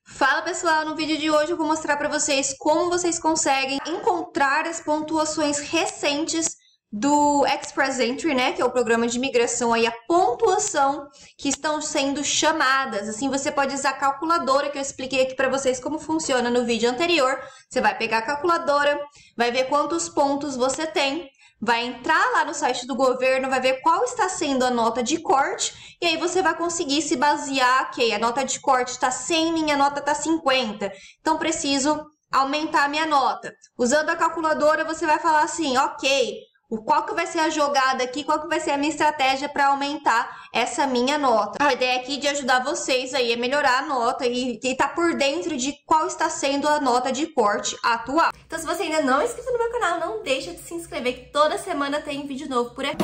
Fala pessoal, no vídeo de hoje eu vou mostrar para vocês como vocês conseguem encontrar as pontuações recentes do Express Entry, né, que é o programa de imigração aí, a pontuação que estão sendo chamadas. Assim, você pode usar a calculadora que eu expliquei aqui para vocês como funciona no vídeo anterior. Você vai pegar a calculadora, vai ver quantos pontos você tem, vai entrar lá no site do governo, vai ver qual está sendo a nota de corte, e aí você vai conseguir se basear, ok, a nota de corte está 100, minha nota está 50, então preciso aumentar a minha nota. Usando a calculadora, você vai falar assim, ok, qual que vai ser a jogada aqui, qual que vai ser a minha estratégia para aumentar essa minha nota. A ideia aqui é de ajudar vocês aí a melhorar a nota e tá por dentro de qual está sendo a nota de corte atual. Então, se você ainda não é inscrito no meu canal, não deixa de se inscrever, que toda semana tem vídeo novo por aqui.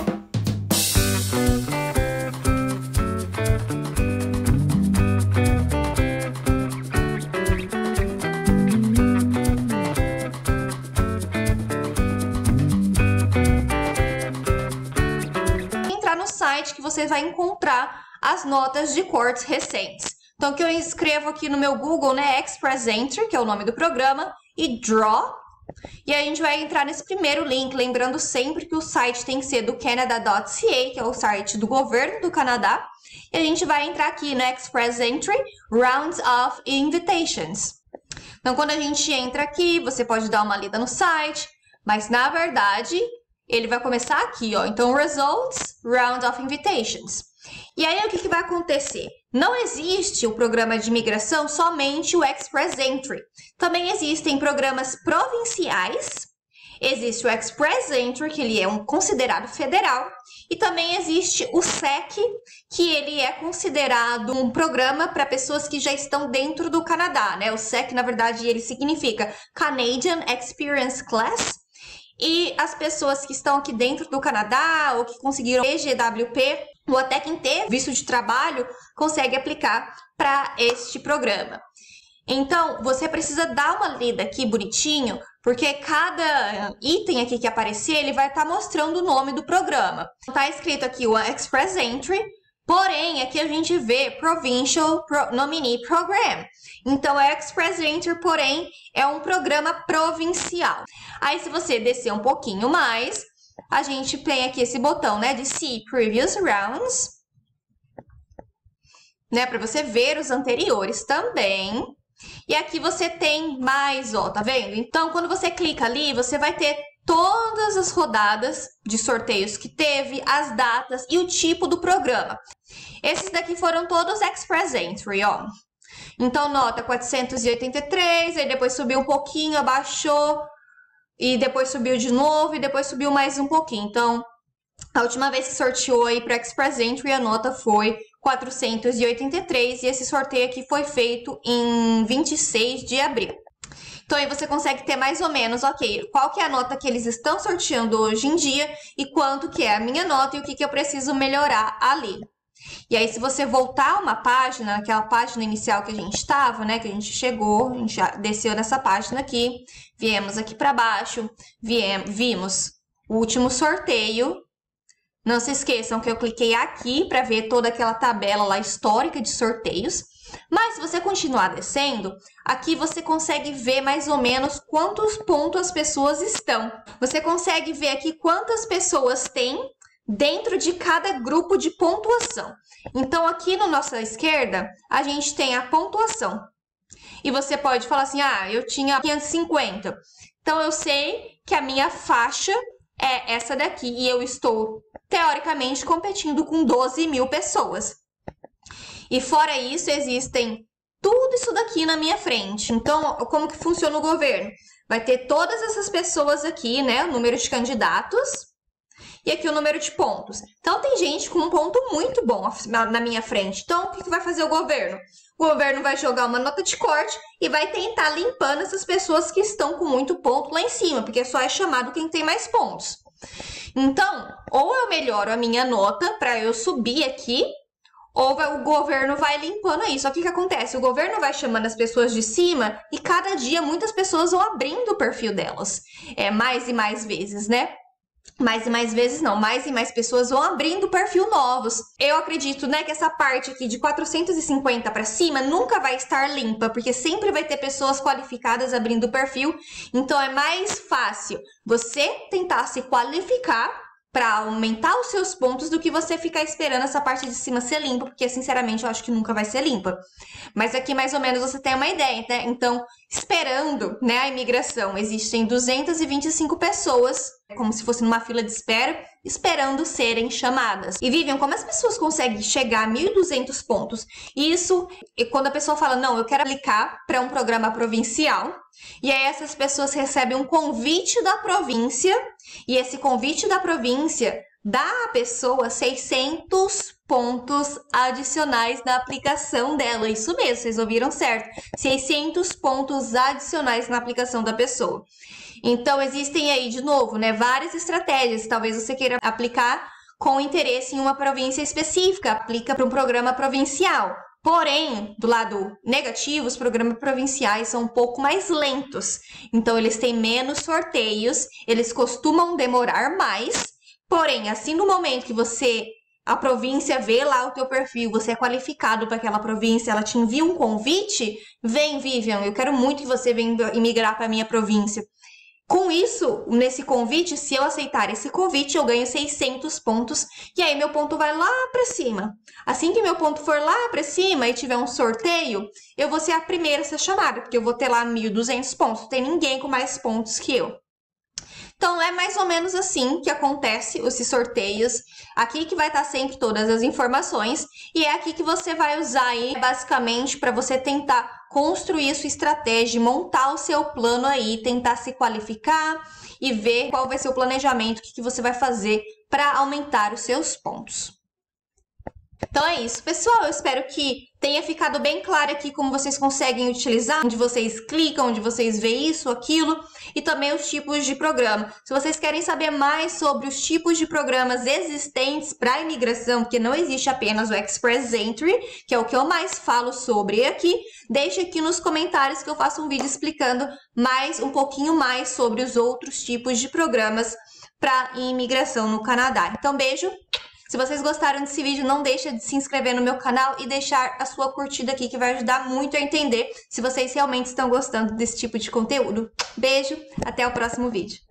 Site que você vai encontrar as notas de cortes recentes. Então, o que eu escrevo aqui no meu Google, né, Express Entry, que é o nome do programa, e Draw. E aí a gente vai entrar nesse primeiro link, lembrando sempre que o site tem que ser do Canada.ca, que é o site do governo do Canadá. E a gente vai entrar aqui no Express Entry, Rounds of Invitations. Então, quando a gente entra aqui, você pode dar uma lida no site, mas na verdade ele vai começar aqui, ó. Então, Results, Round of Invitations. E aí, o que vai acontecer? Não existe o programa de imigração somente o Express Entry. Também existem programas provinciais. Existe o Express Entry, que ele é considerado federal. E também existe o SEC, que ele é considerado um programa para pessoas que já estão dentro do Canadá, né? O SEC, na verdade, ele significa Canadian Experience Class. E as pessoas que estão aqui dentro do Canadá ou que conseguiram EGWP ou até quem teve visto de trabalho consegue aplicar para este programa. Então, você precisa dar uma lida aqui bonitinho, porque cada item aqui que aparecer, ele vai estar mostrando o nome do programa. Está escrito aqui o Express Entry, porém, aqui a gente vê Provincial Nominee Program. Então, é Express Entry, porém, é um programa provincial. Aí, se você descer um pouquinho mais, a gente tem aqui esse botão, né, de See Previous Rounds, né, para você ver os anteriores também. E aqui você tem mais, ó, tá vendo? Então, quando você clica ali, você vai ter todas as rodadas de sorteios que teve, as datas e o tipo do programa. Esses daqui foram todos Express Entry, ó. Então, nota 483, aí depois subiu um pouquinho, abaixou, e depois subiu de novo, e depois subiu mais um pouquinho. Então, a última vez que sorteou aí para Express Entry, a nota foi 483, e esse sorteio aqui foi feito em 26 de abril. Então, aí você consegue ter mais ou menos, ok, qual que é a nota que eles estão sorteando hoje em dia e quanto que é a minha nota e o que eu preciso melhorar ali. E aí, se você voltar uma página, aquela página inicial que a gente estava, né, que a gente chegou, a gente já desceu nessa página aqui, viemos aqui para baixo, vimos o último sorteio. Não se esqueçam que eu cliquei aqui para ver toda aquela tabela lá histórica de sorteios. Mas se você continuar descendo, aqui você consegue ver mais ou menos quantos pontos as pessoas estão. Você consegue ver aqui quantas pessoas tem dentro de cada grupo de pontuação. Então, aqui na nossa esquerda, a gente tem a pontuação. E você pode falar assim, ah, eu tinha 550. Então, eu sei que a minha faixa é essa daqui. E eu estou, teoricamente, competindo com 12 mil pessoas. E fora isso, existem tudo isso daqui na minha frente. Então, como que funciona o governo? Vai ter todas essas pessoas aqui, né? O número de candidatos. E aqui o número de pontos. Então, tem gente com um ponto muito bom na minha frente. Então, o que vai fazer o governo? O governo vai jogar uma nota de corte e vai tentar limpando essas pessoas que estão com muito ponto lá em cima, porque só é chamado quem tem mais pontos. Então, ou eu melhoro a minha nota para eu subir aqui, ou o governo vai limpando isso. Só que o que acontece? O governo vai chamando as pessoas de cima e cada dia muitas pessoas vão abrindo o perfil delas. Mais e mais vezes, né? mais e mais vezes não, mais e mais pessoas vão abrindo perfil novos. Eu acredito, né, que essa parte aqui de 450 para cima nunca vai estar limpa, porque sempre vai ter pessoas qualificadas abrindo o perfil. Então é mais fácil você tentar se qualificar para aumentar os seus pontos do que você ficar esperando essa parte de cima ser limpa, porque sinceramente eu acho que nunca vai ser limpa. Mas aqui mais ou menos você tem uma ideia, né? Então, esperando, né, a imigração, existem 225 pessoas, como se fosse numa fila de espera, esperando serem chamadas. E Vivian, como as pessoas conseguem chegar a 1.200 pontos? Isso, quando a pessoa fala, não, eu quero aplicar para um programa provincial, e aí essas pessoas recebem um convite da província, e esse convite da província dá à pessoa 600 pontos adicionais na aplicação dela. Isso mesmo, vocês ouviram certo. 600 pontos adicionais na aplicação da pessoa. Então, existem aí, de novo, né, várias estratégias. Talvez você queira aplicar com interesse em uma província específica, aplica para um programa provincial. Porém, do lado negativo, os programas provinciais são um pouco mais lentos. Então, eles têm menos sorteios, eles costumam demorar mais. Porém, assim no momento que a província vê lá o teu perfil, você é qualificado para aquela província, ela te envia um convite, vem, Vivian, eu quero muito que você venha imigrar para a minha província. Com isso, nesse convite, se eu aceitar esse convite, eu ganho 600 pontos e aí meu ponto vai lá para cima. Assim que meu ponto for lá para cima e tiver um sorteio, eu vou ser a primeira a ser chamada, porque eu vou ter lá 1.200 pontos. Não tem ninguém com mais pontos que eu. Então, é mais ou menos assim que acontece esses sorteios. Aqui que vai estar sempre todas as informações. E é aqui que você vai usar aí, basicamente, para você tentar construir sua estratégia, montar o seu plano aí, tentar se qualificar e ver qual vai ser o planejamento, o que você vai fazer para aumentar os seus pontos. Então é isso, pessoal. Eu espero que tenha ficado bem claro aqui como vocês conseguem utilizar, onde vocês clicam, onde vocês veem isso, aquilo, e também os tipos de programa. Se vocês querem saber mais sobre os tipos de programas existentes para a imigração, porque não existe apenas o Express Entry, que é o que eu mais falo sobre aqui, deixe aqui nos comentários que eu faço um vídeo explicando um pouquinho mais sobre os outros tipos de programas para imigração no Canadá. Então, beijo! Se vocês gostaram desse vídeo, não deixa de se inscrever no meu canal e deixar a sua curtida aqui, que vai ajudar muito a entender se vocês realmente estão gostando desse tipo de conteúdo. Beijo, até o próximo vídeo.